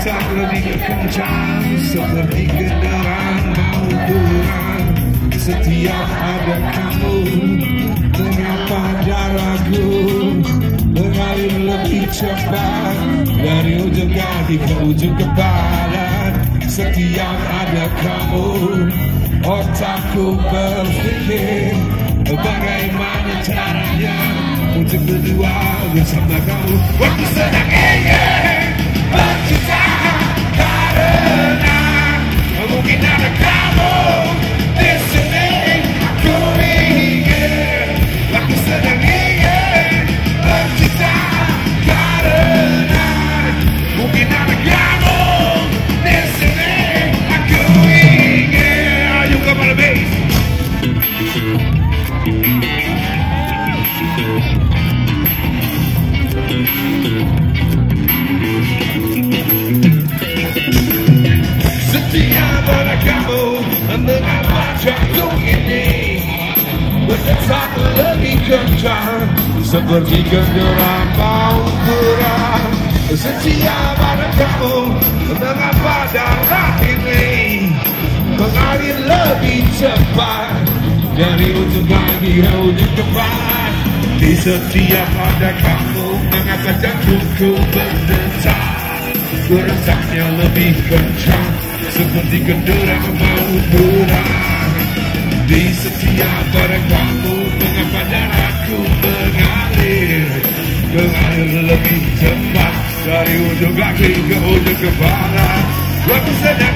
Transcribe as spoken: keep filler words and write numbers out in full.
otak lebih kencang seperti kendaraan mau kurang. Setiap ada kamu, mengapa darahku mengalir lebih cepat dari ujung kaki ke ujung kepala. Setiap ada kamu, otakku berpikir bagaimana caranya untuk berdua bersama kamu. Waktu sedang ingin bercinta karena mungkin ada kamu di sini. Aku ingin, waktu sedang ingin bercinta karena mungkin ada kamu di sini. Aku ingin. Ayo kemana bass? Setiap ada kamu, mengapa jantung ini berdetak lebih kencang seperti kendaraan mau kurang. Setiap ada kamu, mengapa darah ini mengalir lebih cepat dari ujung kaki ke ujung kepala. Di setiap ada kamu, mengapa jantungku berdetak berdetaknya lebih kencang seperti kendaraan mau kurang. Di setiap ada kamu, mengapa darahku mengalir mengalir lebih cepat dari ujung kaki ke ujung kepala. Waktu sedang